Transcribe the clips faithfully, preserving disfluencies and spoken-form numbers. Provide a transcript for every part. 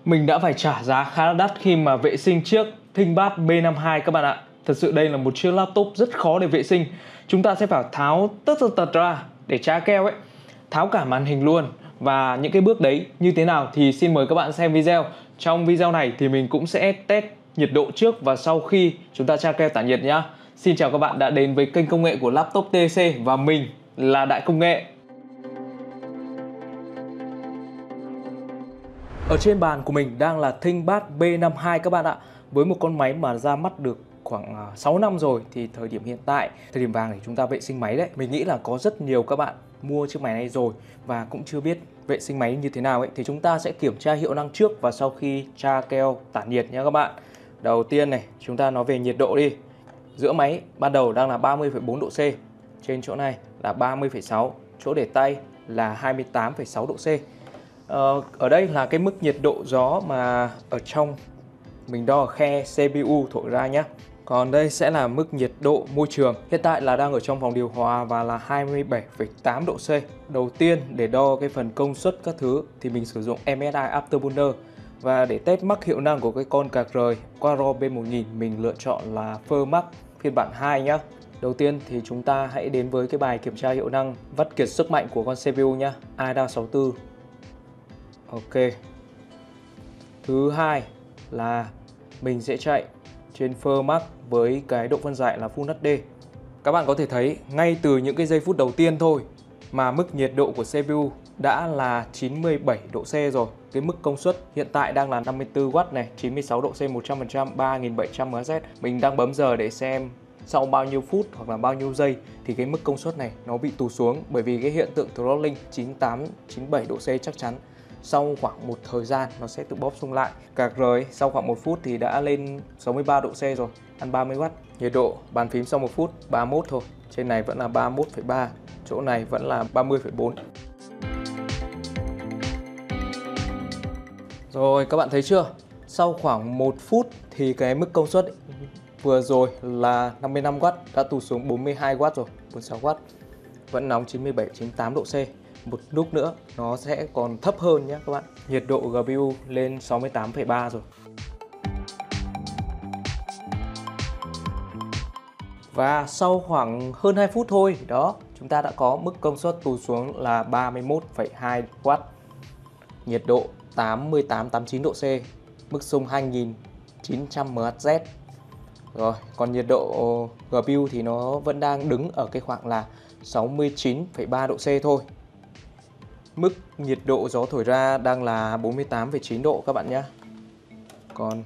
Mình đã phải trả giá khá là đắt khi mà vệ sinh chiếc ThinkPad B năm hai các bạn ạ. Thật sự đây là một chiếc laptop rất khó để vệ sinh. Chúng ta sẽ phải tháo tất tật tật ra để tra keo ấy, tháo cả màn hình luôn. Và những cái bước đấy như thế nào thì xin mời các bạn xem video. Trong video này thì mình cũng sẽ test nhiệt độ trước và sau khi chúng ta tra keo tản nhiệt nhá. Xin chào các bạn đã đến với kênh công nghệ của Laptop tê xê và mình là Đại Công Nghệ. Ở trên bàn của mình đang là ThinkPad B năm hai các bạn ạ. Với một con máy mà ra mắt được khoảng sáu năm rồi thì thời điểm hiện tại, thời điểm vàng để chúng ta vệ sinh máy đấy. Mình nghĩ là có rất nhiều các bạn mua chiếc máy này rồi và cũng chưa biết vệ sinh máy như thế nào ấy. Thì chúng ta sẽ kiểm tra hiệu năng trước và sau khi tra keo tản nhiệt nha các bạn. Đầu tiên này, chúng ta nói về nhiệt độ đi. Giữa máy ban đầu đang là ba mươi phẩy bốn độ C. Trên chỗ này là ba mươi phẩy sáu. Chỗ để tay là hai mươi tám phẩy sáu độ C. Ờ, ở đây là cái mức nhiệt độ gió mà ở trong mình đo ở khe xê pê u thổi ra nhé. Còn đây sẽ là mức nhiệt độ môi trường. Hiện tại là đang ở trong phòng điều hòa và là hai mươi bảy phẩy tám độ C. Đầu tiên để đo cái phần công suất các thứ thì mình sử dụng em ét i Afterburner. Và để test mắc hiệu năng của cái con card rời Quadro B một nghìn mình lựa chọn là Firmax phiên bản hai nhé. Đầu tiên thì chúng ta hãy đến với cái bài kiểm tra hiệu năng vắt kiệt sức mạnh của con xê pê u nhé. a đê a sáu mươi tư. Ok. Thứ hai là mình sẽ chạy trên Firmax với cái độ phân giải là Full hát đê. Các bạn có thể thấy ngay từ những cái giây phút đầu tiên thôi mà mức nhiệt độ của xê pê u đã là chín mươi bảy độ C rồi. Cái mức công suất hiện tại đang là năm mươi tư oát này, chín mươi sáu độ C, một trăm phần trăm, ba nghìn bảy trăm mAh. Mình đang bấm giờ để xem sau bao nhiêu phút hoặc là bao nhiêu giây thì cái mức công suất này nó bị tụt xuống, bởi vì cái hiện tượng throttling chín mươi tám, chín mươi bảy độ C chắc chắn sau khoảng một thời gian nó sẽ tự bóp xung lại. Card rời sau khoảng một phút thì đã lên sáu mươi ba độ C rồi, ăn ba mươi oát. Nhiệt độ bàn phím sau một phút ba mươi mốt thôi. Trên này vẫn là ba mươi mốt phẩy ba, chỗ này vẫn là ba mươi phẩy bốn. Rồi các bạn thấy chưa? Sau khoảng một phút thì cái mức công suất vừa rồi là năm mươi lăm oát đã tụt xuống bốn mươi hai oát rồi, bốn mươi sáu oát. Vẫn nóng chín mươi bảy, chín mươi tám độ C. Một lúc nữa nó sẽ còn thấp hơn nhé các bạn. Nhiệt độ giê pê u lên sáu mươi tám phẩy ba rồi. Và sau khoảng hơn hai phút thôi, đó, chúng ta đã có mức công suất tụt xuống là ba mươi mốt phẩy hai oát. Nhiệt độ tám mươi tám, tám mươi chín độ C, mức xung hai nghìn chín trăm mAh. Rồi, còn nhiệt độ giê pê u thì nó vẫn đang đứng ở cái khoảng là sáu mươi chín phẩy ba độ C thôi. Mức nhiệt độ gió thổi ra đang là bốn mươi tám phẩy chín độ các bạn nhé. Còn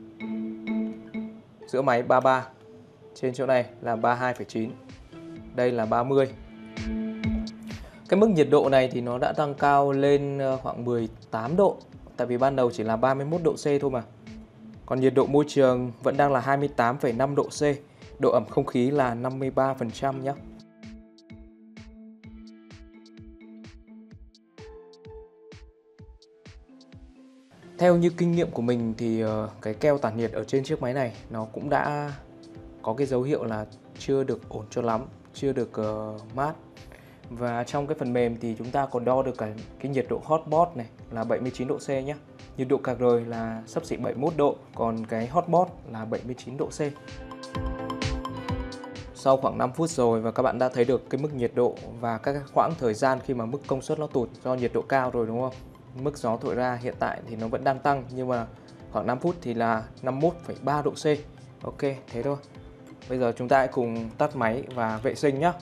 giữa máy ba mươi ba, trên chỗ này là ba mươi hai phẩy chín, đây là ba mươi. Cái mức nhiệt độ này thì nó đã tăng cao lên khoảng mười tám độ, tại vì ban đầu chỉ là ba mươi mốt độ C thôi mà. Còn nhiệt độ môi trường vẫn đang là hai mươi tám phẩy năm độ C, độ ẩm không khí là năm mươi ba phần trăm nhé. Theo như kinh nghiệm của mình thì cái keo tản nhiệt ở trên chiếc máy này nó cũng đã có cái dấu hiệu là chưa được ổn cho lắm, chưa được uh, mát. Và trong cái phần mềm thì chúng ta còn đo được cả cái nhiệt độ hotspot này là bảy mươi chín độ C nhé. Nhiệt độ card rời là xấp xỉ bảy mươi mốt độ, còn cái hotspot là bảy mươi chín độ C. Sau khoảng năm phút rồi và các bạn đã thấy được cái mức nhiệt độ và các khoảng thời gian khi mà mức công suất nó tụt do nhiệt độ cao rồi đúng không? Mức gió thổi ra hiện tại thì nó vẫn đang tăng, nhưng mà khoảng năm phút thì là năm mươi mốt phẩy ba độ C. Ok, thế thôi. Bây giờ chúng ta hãy cùng tắt máy và vệ sinh nhé.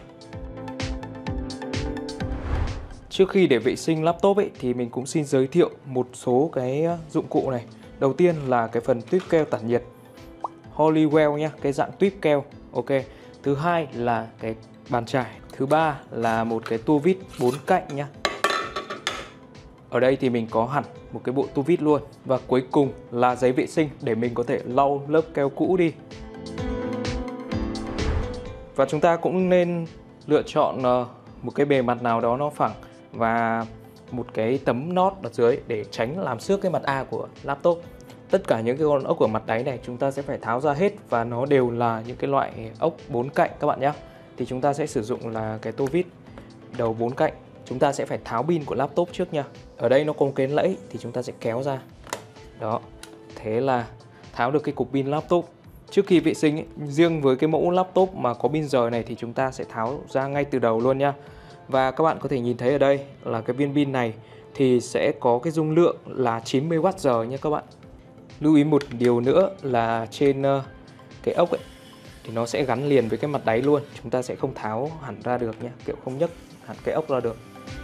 Trước khi để vệ sinh laptop ấy, thì mình cũng xin giới thiệu một số cái dụng cụ này. Đầu tiên là cái phần tuyếp keo tản nhiệt Hollywell nhé, cái dạng tuyếp keo. Ok. Thứ hai là cái bàn chải. Thứ ba là một cái tua vít bốn cạnh nhé. Ở đây thì mình có hẳn một cái bộ tua vít luôn. Và cuối cùng là giấy vệ sinh để mình có thể lau lớp keo cũ đi. Và chúng ta cũng nên lựa chọn một cái bề mặt nào đó nó phẳng và một cái tấm nót ở dưới để tránh làm xước cái mặt A của laptop. Tất cả những cái con ốc ở mặt đáy này chúng ta sẽ phải tháo ra hết và nó đều là những cái loại ốc bốn cạnh các bạn nhé. Thì chúng ta sẽ sử dụng là cái tua vít đầu bốn cạnh. Chúng ta sẽ phải tháo pin của laptop trước nha. Ở đây nó có cái lẫy thì chúng ta sẽ kéo ra. Đó, thế là tháo được cái cục pin laptop. Trước khi vệ sinh ấy, riêng với cái mẫu laptop mà có pin rời này thì chúng ta sẽ tháo ra ngay từ đầu luôn nha. Và các bạn có thể nhìn thấy ở đây là cái viên pin này thì sẽ có cái dung lượng là chín mươi oát giờ nha các bạn. Lưu ý một điều nữa là trên cái ốc ấy thì nó sẽ gắn liền với cái mặt đáy luôn. Chúng ta sẽ không tháo hẳn ra được nha, kiểu không nhấc hẳn cái ốc ra được.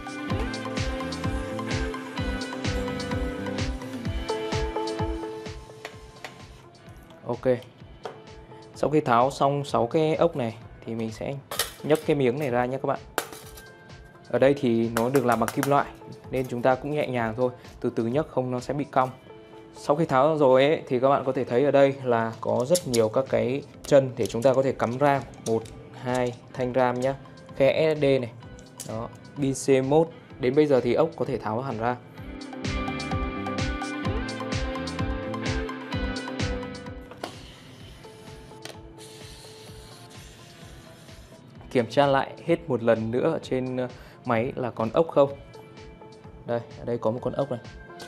Ok. Sau khi tháo xong sáu cái ốc này thì mình sẽ nhấc cái miếng này ra nha các bạn. Ở đây thì nó được làm bằng kim loại nên chúng ta cũng nhẹ nhàng thôi, từ từ nhấc không nó sẽ bị cong. Sau khi tháo rồi ấy, thì các bạn có thể thấy ở đây là có rất nhiều các cái chân để chúng ta có thể cắm RAM, một, hai thanh RAM nhé, khe ét ét đê này. Đó, pin xê mốt. Đến bây giờ thì ốc có thể tháo hẳn ra. Kiểm tra lại hết một lần nữa ở trên máy là còn ốc không. Đây, ở đây có một con ốc này.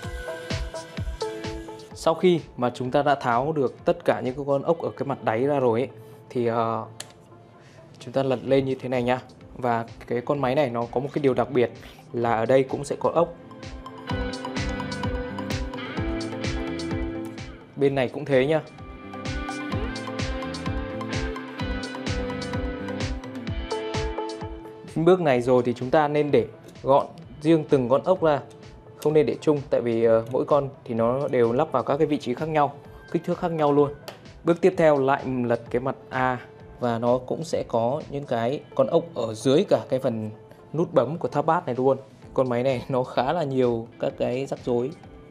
Sau khi mà chúng ta đã tháo được tất cả những cái con ốc ở cái mặt đáy ra rồi ấy, thì uh, chúng ta lật lên như thế này nha. Và cái con máy này nó có một cái điều đặc biệt là ở đây cũng sẽ có ốc. Bên này cũng thế nhá. Bước này rồi thì chúng ta nên để gọn riêng từng con ốc ra, không nên để chung, tại vì uh, mỗi con thì nó đều lắp vào các cái vị trí khác nhau, kích thước khác nhau luôn. Bước tiếp theo lại lật cái mặt A và nó cũng sẽ có những cái con ốc ở dưới cả cái phần nút bấm của tab pad này luôn. Con máy này nó khá là nhiều các cái rắc rối.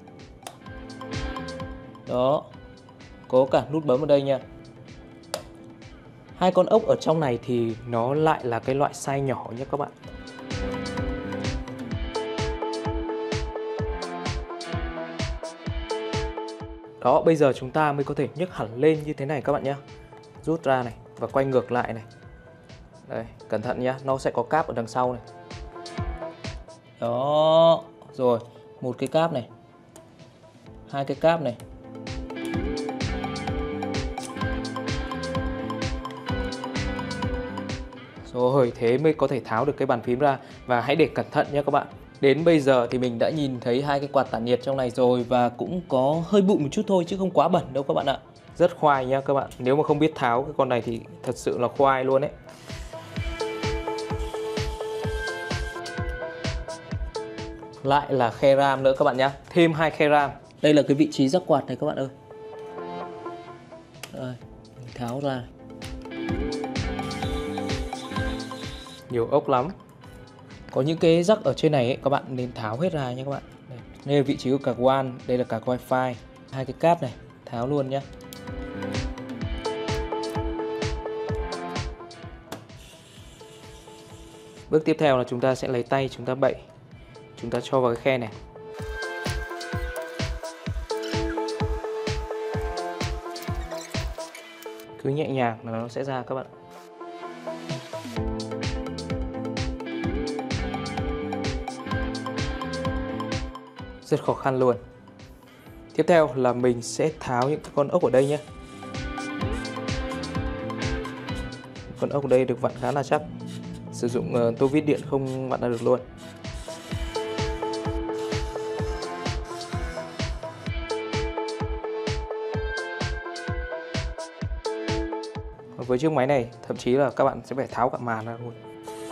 Đó, có cả nút bấm ở đây nha. Hai con ốc ở trong này thì nó lại là cái loại size nhỏ nhé các bạn. Đó, bây giờ chúng ta mới có thể nhấc hẳn lên như thế này các bạn nhé. Rút ra này và quay ngược lại này. Đây, cẩn thận nhá, nó sẽ có cáp ở đằng sau này. Đó, rồi, một cái cáp này, hai cái cáp này. Rồi, thế mới có thể tháo được cái bàn phím ra. Và hãy để cẩn thận nhé các bạn. Đến bây giờ thì mình đã nhìn thấy hai cái quạt tản nhiệt trong này rồi và cũng có hơi bụi một chút thôi chứ không quá bẩn đâu các bạn ạ. Rất khoai nha các bạn. Nếu mà không biết tháo cái con này thì thật sự là khoai luôn đấy. Lại là khe RAM nữa các bạn nhé. Thêm hai khe RAM. Đây là cái vị trí rắc quạt này các bạn ơi. Đây, mình tháo ra. Nhiều ốc lắm. Có những cái rắc ở trên này ấy, các bạn nên tháo hết ra nha các bạn. Đây, đây là vị trí của card WAN, đây là card Wi-Fi. Hai cái cáp này, tháo luôn nhé. Bước tiếp theo là chúng ta sẽ lấy tay chúng ta bậy. Chúng ta cho vào cái khe này. Cứ nhẹ nhàng là nó sẽ ra các bạn. Rất khó khăn luôn. Tiếp theo là mình sẽ tháo những con ốc ở đây nhé. Con ốc ở đây được vặn khá là chắc. Sử dụng uh, tô vít điện không vặn ra được luôn. Với chiếc máy này thậm chí là các bạn sẽ phải tháo cả màn ra luôn.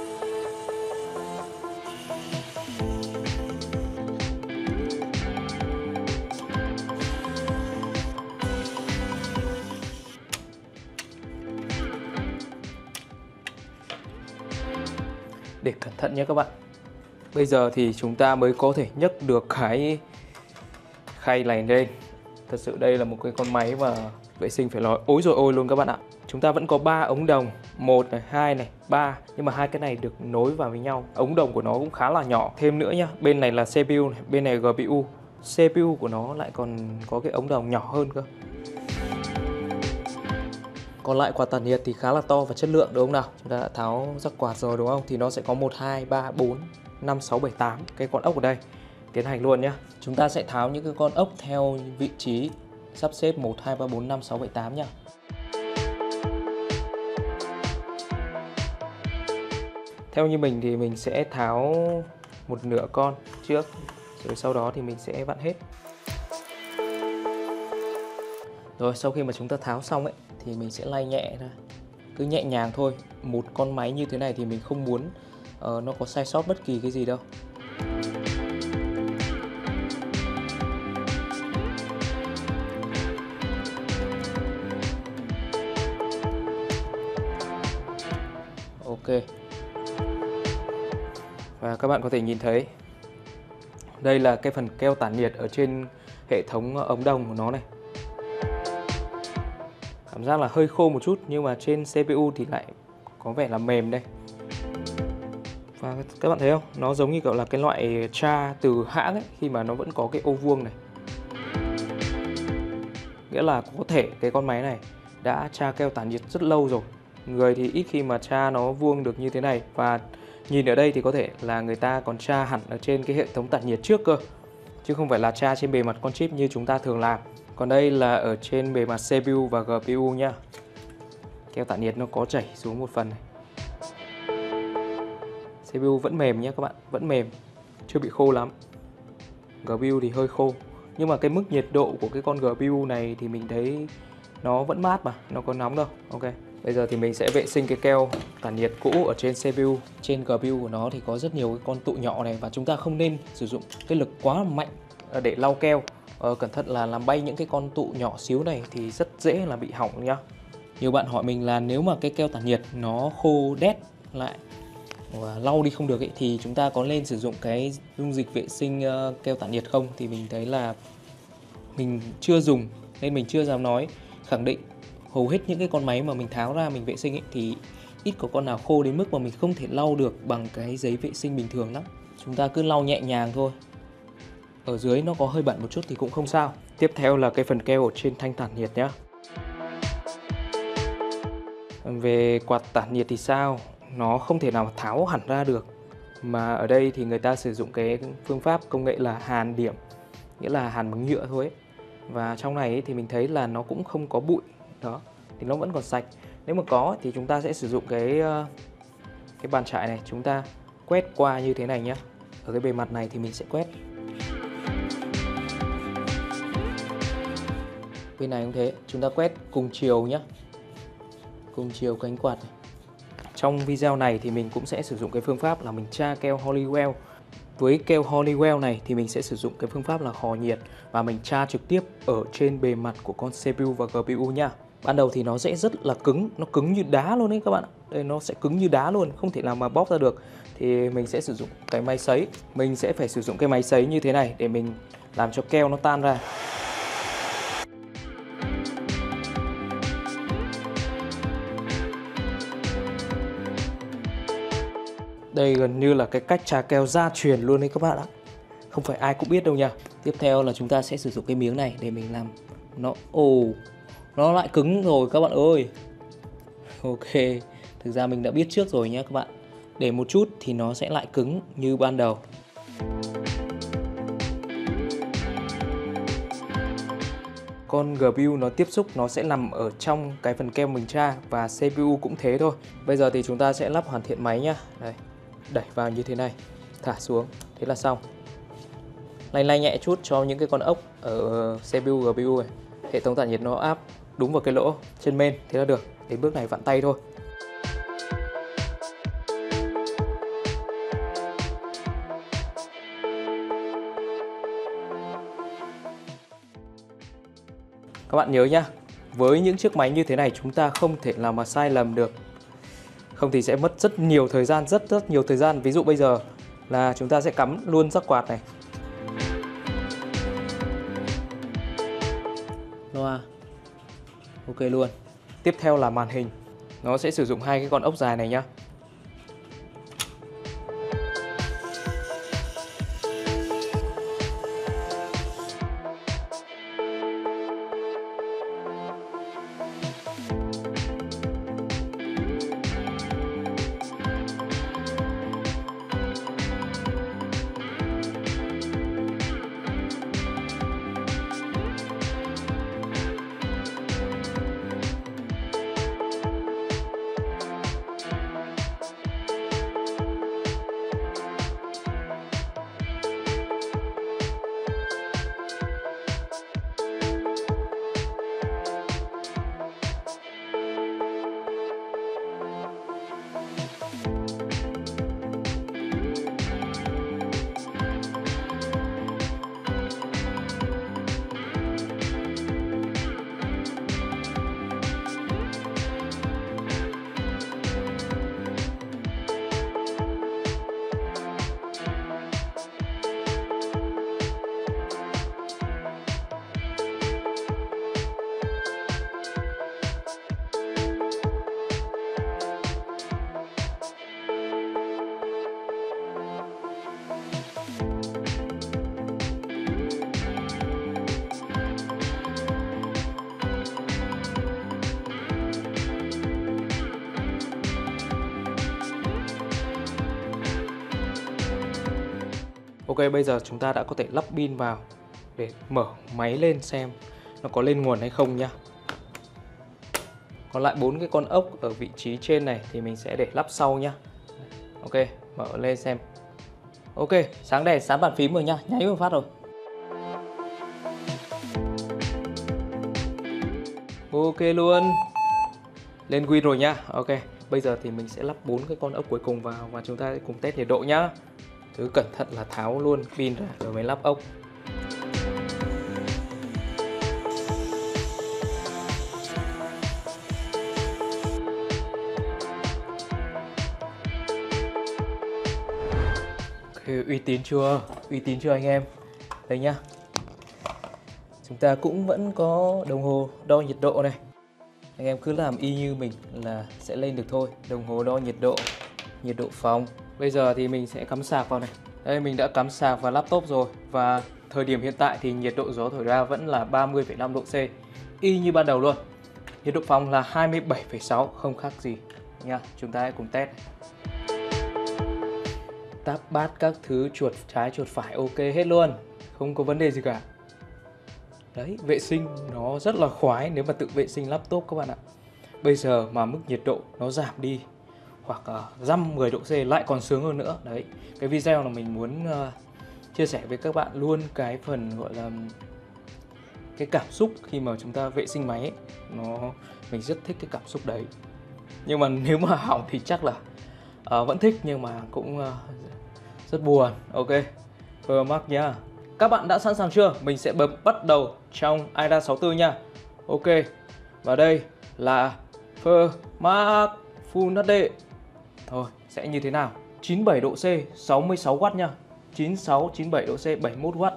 Để cẩn thận nhé các bạn. Bây giờ thì chúng ta mới có thể nhấc được cái khay này lên. Thật sự đây là một cái con máy mà vệ sinh phải nói ối rồi ôi luôn các bạn ạ. Chúng ta vẫn có ba ống đồng, một này, hai này, ba, nhưng mà hai cái này được nối vào với nhau. Ống đồng của nó cũng khá là nhỏ. Thêm nữa nhá, bên này là xê pê u này, bên này giê pê u. xê pê u của nó lại còn có cái ống đồng nhỏ hơn cơ. Còn lại quạt tản nhiệt thì khá là to và chất lượng đúng không nào? Chúng ta đã tháo rắc quạt rồi đúng không? Thì nó sẽ có một, hai, ba, bốn, năm, sáu, bảy, tám cái con ốc ở đây. tiến hành luôn nhé. Chúng ta sẽ tháo những cái con ốc theo vị trí sắp xếp một, hai, ba, bốn, năm, sáu, bảy, tám nhá. Theo như mình thì mình sẽ tháo một nửa con trước, rồi sau đó thì mình sẽ vặn hết. Rồi sau khi mà chúng ta tháo xong ấy thì mình sẽ lay nhẹ ra, cứ nhẹ nhàng thôi. Một con máy như thế này thì mình không muốn uh, nó có sai sót bất kỳ cái gì đâu. Ok. Và các bạn có thể nhìn thấy đây là cái phần keo tản nhiệt ở trên hệ thống ống đồng của nó này. Cảm giác là hơi khô một chút nhưng mà trên xê pê u thì lại có vẻ là mềm đây. Và các bạn thấy không? Nó giống như kiểu là cái loại tra từ hãng ấy, khi mà nó vẫn có cái ô vuông này. Nghĩa là có thể cái con máy này đã tra keo tản nhiệt rất lâu rồi. Người thì ít khi mà tra nó vuông được như thế này. Và nhìn ở đây thì có thể là người ta còn tra hẳn ở trên cái hệ thống tản nhiệt trước cơ, chứ không phải là tra trên bề mặt con chip như chúng ta thường làm. Còn đây là ở trên bề mặt xê pê u và giê pê u nhá. Keo tản nhiệt nó có chảy xuống một phần này. xê pê u vẫn mềm nhé các bạn, vẫn mềm, chưa bị khô lắm. giê pê u thì hơi khô. Nhưng mà cái mức nhiệt độ của cái con giê pê u này thì mình thấy nó vẫn mát mà, nó có nóng đâu. Ok. Bây giờ thì mình sẽ vệ sinh cái keo tản nhiệt cũ ở trên xê pê u. Trên giê pê u của nó thì có rất nhiều cái con tụ nhỏ này, và chúng ta không nên sử dụng cái lực quá mạnh để lau keo. Ờ, cẩn thận là làm bay những cái con tụ nhỏ xíu này thì rất dễ là bị hỏng nhá. Nhiều bạn hỏi mình là nếu mà cái keo tản nhiệt nó khô đét lại và lau đi không được ấy, thì chúng ta có nên sử dụng cái dung dịch vệ sinh uh, keo tản nhiệt không? Thì mình thấy là mình chưa dùng nên mình chưa dám nói khẳng định. Hầu hết những cái con máy mà mình tháo ra mình vệ sinh ấy, thì ít có con nào khô đến mức mà mình không thể lau được bằng cái giấy vệ sinh bình thường lắm. Chúng ta cứ lau nhẹ nhàng thôi. Ở dưới nó có hơi bẩn một chút thì cũng không sao. Tiếp theo là cái phần keo ở trên thanh tản nhiệt nhá. Về quạt tản nhiệt thì sao? Nó không thể nào tháo hẳn ra được. Mà ở đây thì người ta sử dụng cái phương pháp công nghệ là hàn điểm, nghĩa là hàn bằng nhựa thôi ấy. Và trong này ấy thì mình thấy là nó cũng không có bụi. Đó, thì nó vẫn còn sạch. Nếu mà có thì chúng ta sẽ sử dụng cái cái bàn chải này, chúng ta quét qua như thế này nhé. Ở cái bề mặt này thì mình sẽ quét. Bên này cũng thế, chúng ta quét cùng chiều nhé, cùng chiều cánh quạt này. Trong video này thì mình cũng sẽ sử dụng cái phương pháp là mình tra keo Honeywell. Với keo Honeywell này thì mình sẽ sử dụng cái phương pháp là hò nhiệt và mình tra trực tiếp ở trên bề mặt của con xê pê u và giê pê u nha. Ban đầu thì nó sẽ rất là cứng, nó cứng như đá luôn đấy các bạn. Đây, nó sẽ cứng như đá luôn, không thể nào mà bóp ra được. Thì mình sẽ sử dụng cái máy sấy. Mình sẽ phải sử dụng cái máy sấy như thế này để mình làm cho keo nó tan ra. Đây gần như là cái cách trà keo gia truyền luôn đấy các bạn ạ. Không phải ai cũng biết đâu nha. Tiếp theo là chúng ta sẽ sử dụng cái miếng này để mình làm nó... Ồ, nó lại cứng rồi các bạn ơi. Ok, thực ra mình đã biết trước rồi nhé các bạn. Để một chút thì nó sẽ lại cứng như ban đầu. Con giê pê u nó tiếp xúc nó sẽ nằm ở trong cái phần keo mình tra, và xê pê u cũng thế thôi. Bây giờ thì chúng ta sẽ lắp hoàn thiện máy nhá. Đây, đẩy vào như thế này, thả xuống, thế là xong. Lay lay nhẹ chút cho những cái con ốc ở xê pê u, giê pê u này. Hệ thống tản nhiệt nó áp đúng vào cái lỗ trên main, thế là được. Đến bước này vặn tay thôi. Các bạn nhớ nhá, với những chiếc máy như thế này chúng ta không thể nào mà sai lầm được. Không thì sẽ mất rất nhiều thời gian, rất rất nhiều thời gian. Ví dụ bây giờ là chúng ta sẽ cắm luôn rắc quạt này. Loa. Ok luôn. Tiếp theo là màn hình. Nó sẽ sử dụng hai cái con ốc dài này nhá. bây giờ chúng ta đã có thể lắp pin vào để mở máy lên xem nó có lên nguồn hay không nhá. Còn lại bốn cái con ốc ở vị trí trên này thì mình sẽ để lắp sau nhá. Ok, mở lên xem. Ok, sáng đèn sáng bàn phím rồi nhá, nháy một phát rồi. Ok luôn. Lên win rồi nhá. Ok, bây giờ thì mình sẽ lắp bốn cái con ốc cuối cùng vào và chúng ta sẽ cùng test nhiệt độ nhá. Cứ cẩn thận là tháo luôn pin ra rồi mới lắp ốc. Ok, uy tín chưa? Uy tín chưa anh em? Đây nhá. Chúng ta cũng vẫn có đồng hồ đo nhiệt độ này. Anh em cứ làm y như mình là sẽ lên được thôi. Đồng hồ đo nhiệt độ, nhiệt độ phòng. Bây giờ thì mình sẽ cắm sạc vào này. Đây, mình đã cắm sạc vào laptop rồi. Và thời điểm hiện tại thì nhiệt độ gió thổi ra vẫn là ba mươi phẩy năm độ C, y như ban đầu luôn. Nhiệt độ phòng là hai mươi bảy phẩy sáu, không khác gì nha. Chúng ta hãy cùng test. Táp bát các thứ, chuột trái chuột phải ok hết luôn, không có vấn đề gì cả. Đấy, vệ sinh nó rất là khoái nếu mà tự vệ sinh laptop các bạn ạ. Bây giờ mà mức nhiệt độ nó giảm đi hoặc uh, dăm mười độ C lại còn sướng hơn nữa. Đấy, cái video là mình muốn uh, chia sẻ với các bạn luôn cái phần gọi là cái cảm xúc khi mà chúng ta vệ sinh máy ấy. Nó mình rất thích cái cảm xúc đấy. Nhưng mà nếu mà hỏng thì chắc là uh, vẫn thích nhưng mà cũng uh, rất buồn. Ok, Fmax nhá. Các bạn đã sẵn sàng chưa? Mình sẽ bấm bắt đầu trong i đê a sáu tư nha. Ok, và đây là Fmax Full hát đê. Thôi, sẽ như thế nào? chín mươi bảy độ C, sáu mươi sáu oát nha. chín mươi sáu, chín mươi bảy độ C, bảy mươi mốt oát.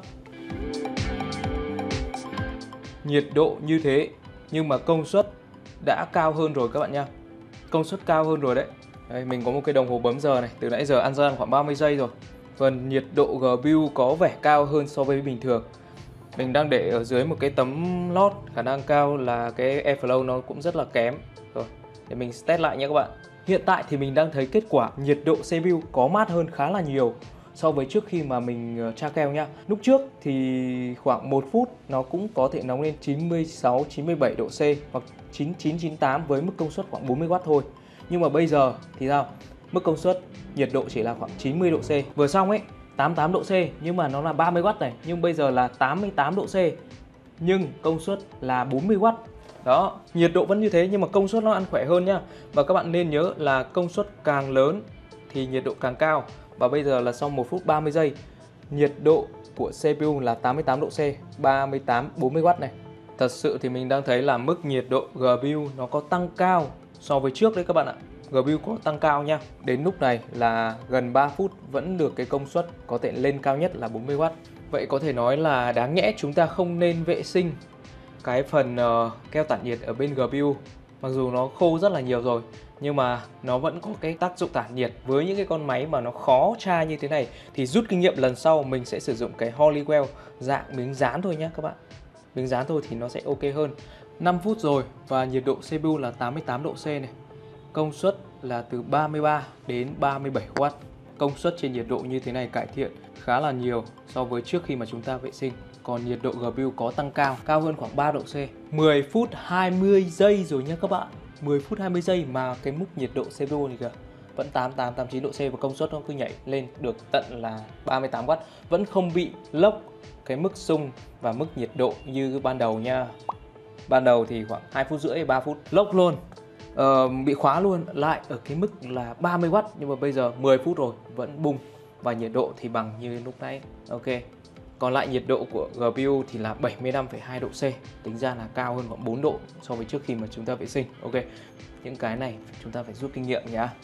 Nhiệt độ như thế nhưng mà công suất đã cao hơn rồi các bạn nha. Công suất cao hơn rồi đấy. Đây, mình có một cái đồng hồ bấm giờ này, từ nãy giờ ăn gian khoảng ba mươi giây rồi. Phần nhiệt độ giê pê u có vẻ cao hơn so với bình thường. Mình đang để ở dưới một cái tấm lót, khả năng cao là cái airflow nó cũng rất là kém. Rồi, để mình test lại nhé các bạn. Hiện tại thì mình đang thấy kết quả nhiệt độ xê pê u có mát hơn khá là nhiều so với trước khi mà mình tra keo nha. Lúc trước thì khoảng một phút nó cũng có thể nóng lên chín mươi sáu, chín mươi bảy độ C hoặc chín mươi chín, chín mươi tám với mức công suất khoảng bốn mươi oát thôi. Nhưng mà bây giờ thì sao? Mức công suất nhiệt độ chỉ là khoảng chín mươi độ C. Vừa xong ấy, tám mươi tám độ C nhưng mà nó là ba mươi oát này, nhưng bây giờ là tám mươi tám độ C nhưng công suất là bốn mươi oát. Đó, nhiệt độ vẫn như thế nhưng mà công suất nó ăn khỏe hơn nhá. Và các bạn nên nhớ là công suất càng lớn thì nhiệt độ càng cao. Và bây giờ là sau một phút ba mươi giây, nhiệt độ của xê pê u là tám mươi tám độ C, ba mươi tám, bốn mươi oát này. Thật sự thì mình đang thấy là mức nhiệt độ giê pê u nó có tăng cao so với trước đấy các bạn ạ. giê pê u có tăng cao nha. Đến lúc này là gần ba phút vẫn được cái công suất có thể lên cao nhất là bốn mươi oát. Vậy có thể nói là đáng nhẽ chúng ta không nên vệ sinh cái phần uh, keo tản nhiệt ở bên giê pê u. Mặc dù nó khô rất là nhiều rồi nhưng mà nó vẫn có cái tác dụng tản nhiệt. Với những cái con máy mà nó khó tra như thế này thì rút kinh nghiệm lần sau mình sẽ sử dụng cái Hollywell dạng miếng dán thôi nhé các bạn. Miếng dán thôi thì nó sẽ ok hơn. năm phút rồi và nhiệt độ xê pê u là tám mươi tám độ C này. Công suất là từ ba mươi ba đến ba mươi bảy oát. Công suất trên nhiệt độ như thế này cải thiện khá là nhiều so với trước khi mà chúng ta vệ sinh. Còn nhiệt độ giê pê u có tăng cao, cao hơn khoảng ba độ C. mười phút hai mươi giây rồi nhé các bạn. mười phút hai mươi giây mà cái mức nhiệt độ xê pê u này kìa vẫn tám mươi tám, tám mươi chín độ C và công suất nó cứ nhảy lên được tận là ba mươi tám oát. Vẫn không bị lốc cái mức xung và mức nhiệt độ như ban đầu nha. Ban đầu thì khoảng hai phút rưỡi, ba phút lốc luôn. Ờ, bị khóa luôn lại ở cái mức là ba mươi oát. Nhưng mà bây giờ mười phút rồi vẫn bung. Và nhiệt độ thì bằng như lúc nãy. Ok. Còn lại nhiệt độ của giê pê u thì là bảy mươi lăm phẩy hai độ C. Tính ra là cao hơn khoảng bốn độ so với trước khi mà chúng ta vệ sinh. Ok. Những cái này chúng ta phải rút kinh nghiệm nhá.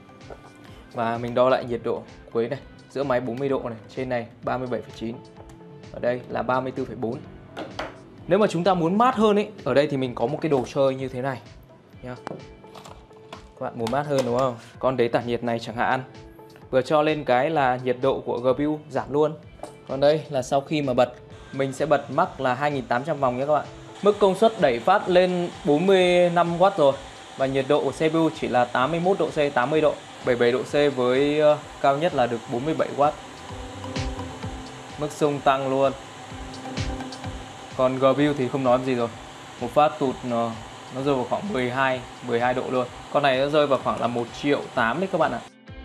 Và mình đo lại nhiệt độ cuối này. Giữa máy bốn mươi độ này, trên này ba mươi bảy phẩy chín. Ở đây là ba mươi tư phẩy bốn. Nếu mà chúng ta muốn mát hơn ấy, ở đây thì mình có một cái đồ chơi như thế này nhá. Các bạn muốn mát hơn đúng không? Con đế tản nhiệt này chẳng hạn. Vừa cho lên cái là nhiệt độ của giê pê u giảm luôn. Còn đây là sau khi mà bật, mình sẽ bật max là hai nghìn tám trăm vòng nhé các bạn. Mức công suất đẩy phát lên bốn mươi lăm oát rồi. Và nhiệt độ của xê pê u chỉ là tám mươi mốt độ C, tám mươi độ. bảy mươi bảy độ C với cao nhất là được bốn mươi bảy oát. mức xung tăng luôn. Còn G Build thì không nói gì rồi, một phát tụt nó, nó rơi vào khoảng mười hai, mười hai độ luôn. Con này nó rơi vào khoảng là một triệu tám đấy các bạn ạ.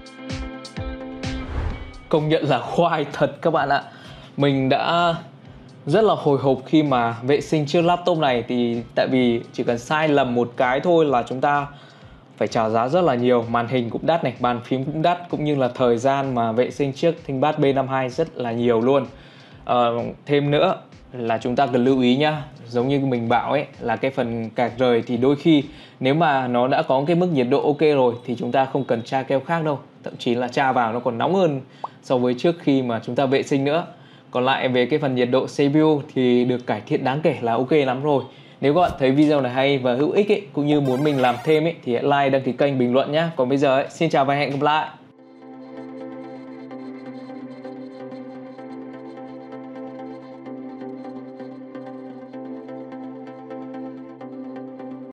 Công nhận là khoai thật các bạn ạ. Mình đã rất là hồi hộp khi mà vệ sinh chiếc laptop này, thì tại vì chỉ cần sai lầm một cái thôi là chúng ta phải trả giá rất là nhiều. Màn hình cũng đắt này, bàn phím cũng đắt, cũng như là thời gian mà vệ sinh chiếc ThinkPad B năm hai rất là nhiều luôn. à, Thêm nữa là chúng ta cần lưu ý nhá, giống như mình bảo ấy, là cái phần cạc rời thì đôi khi nếu mà nó đã có cái mức nhiệt độ ok rồi thì chúng ta không cần tra keo khác đâu, thậm chí là tra vào nó còn nóng hơn so với trước khi mà chúng ta vệ sinh nữa. Còn lại về cái phần nhiệt độ xê pê u thì được cải thiện đáng kể là ok lắm rồi. Nếu các bạn thấy video này hay và hữu ích ấy, cũng như muốn mình làm thêm ấy, thì hãy like, đăng ký kênh, bình luận nhé. Còn bây giờ ấy, xin chào và hẹn gặp lại.